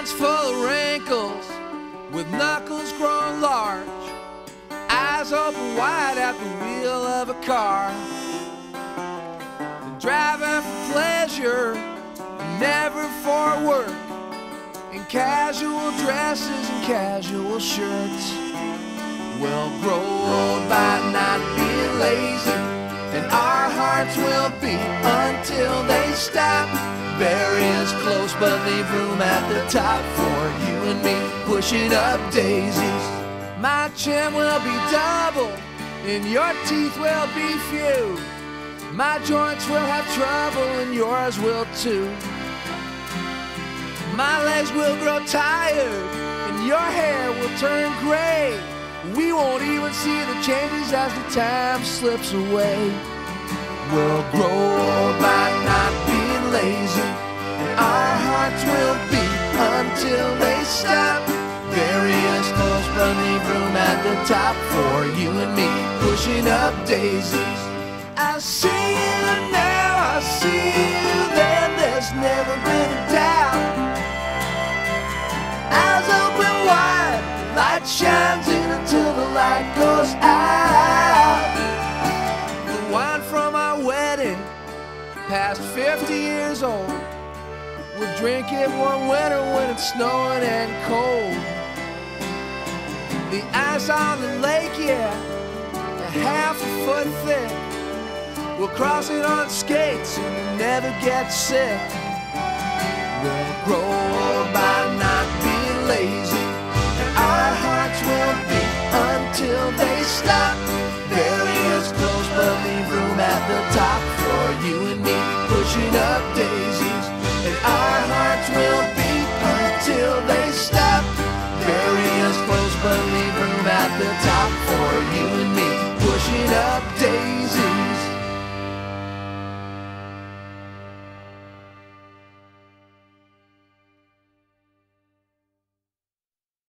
Hands full of wrinkles, with knuckles grown large, eyes open wide at the wheel of a car. Driving for pleasure, never for work, in casual dresses and casual shirts. We'll grow old by not being lazy, and our hearts will beat until they stop. Bury us close but leave room at the top for you and me pushing up daisies. My chin will be double and your teeth will be few. My joints will have trouble and yours will too. My legs will grow tired and your hair will turn gray. We won't even see the changes as the time slips away. We'll grow old by not being lazy, and our hearts will beat until they stop. Bury us close but leave room at the top for you and me pushing up daisies. I see you now, I see you then, there's never been a doubt. Eyes open wide, light shines in until the light goes out. The wine from our wedding, past 50 years old, we'll drink it one winter when it's snowing and cold. The ice on the lake, yeah, a half a foot thick. We'll cross it on skates and we'll never get sick. We'll grow old by not being lazy, and our hearts will beat until they stop. Bury us close but leave room at the top for you and me pushing up daisies. And our hearts will beat until they stop. Bury us close but leave room at the top for you and me